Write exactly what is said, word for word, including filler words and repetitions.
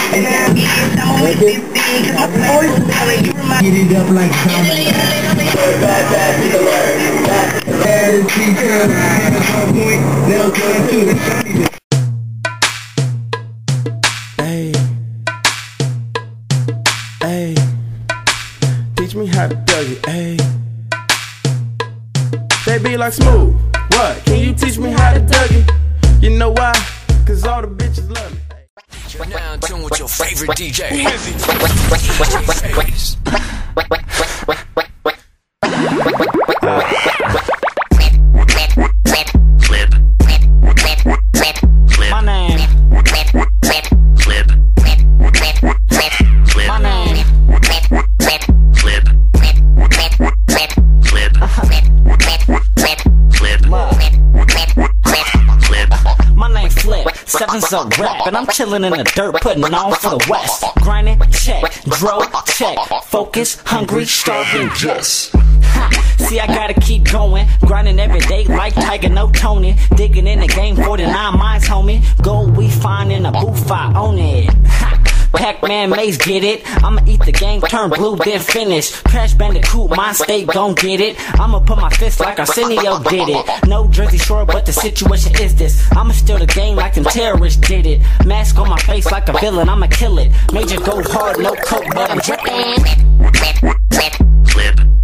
Get it up like something. Bad, bad, to the word. Bad is teacher. Hands on point. Now going to the shiny. Hey. Hey. Teach me how to dougie. Hey. They be like smooth. What? Can you teach me how to dougie? You know why? Cause all the bitches love me. You're now in tune with your favorite D J. Who is it? My name. My name. My name Flip, seven's a rap, and I'm chillin' in the dirt, putting on for the West. Grinding, check, dro, check, focus, hungry, starving, yes. Ha. See, I gotta keep going, grinding every day like Tiger, no Tony. Digging in the game, forty-nine minds, homie. Gold we find in a booth, I own it. Ha. Pac-Man Maze, get it? I'ma eat the game, turn blue, then finish. Crash Bandicoot, my state gon' get it. I'ma put my fist like Arsenio did it. No Jersey Shore, but the situation is this. I'ma steal the game like them terrorists did it. Mask on my face like a villain, I'ma kill it. Major go hard, no coke, but I'm drippin'.